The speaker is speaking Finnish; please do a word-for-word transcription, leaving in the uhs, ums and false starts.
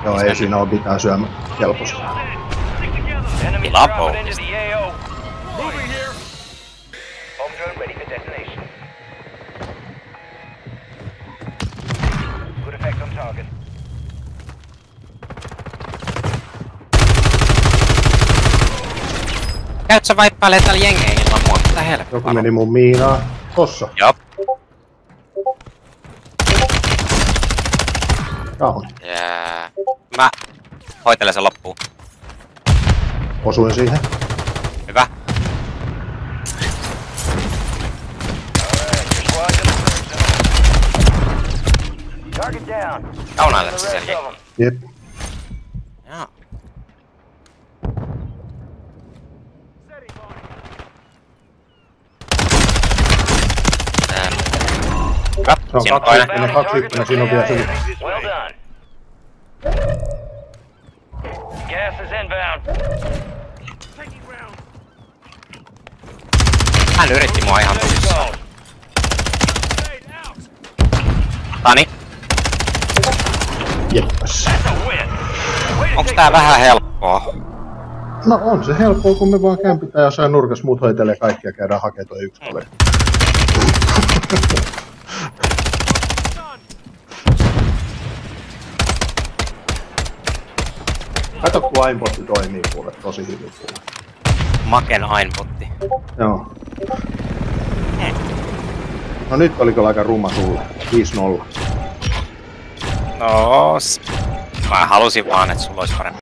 Joo, ei siinä oo mitään syömä kelpoista. Lapo. Käyt sä vaippailee täällä jengeen ilman mua? Mitä helppoa? Joku meni mun miinaa. Tossa. Jop. Down. Jää. Mä hoitelen sen loppuun. Osuin siihen. Hyvä. Kaunailet sä sen jengiin? Jep. Joo. Hyvä. Se on Siinä on kaksi toinen. ykkönen, kaksi ykkönen, siinä on vielä syvä. Well done. Gas is inbound. Hän yritti mua ihan tosissaan. Tani, Jeppäs. onks tää vähän helppoa? No on se helppoa, kun me vaan kämpitään jossain nurkas, muut hoitelee kaikkia ja käydään hakee toi yksi kaveri. Kato kun aimpotti toimii kuule, tosi hyvin kuule. Maken ainpotti. Joo. No nyt oliko aika ruma sulle? viisi nolla. No, s- mä halusin vaan, että sulla olisi parempi.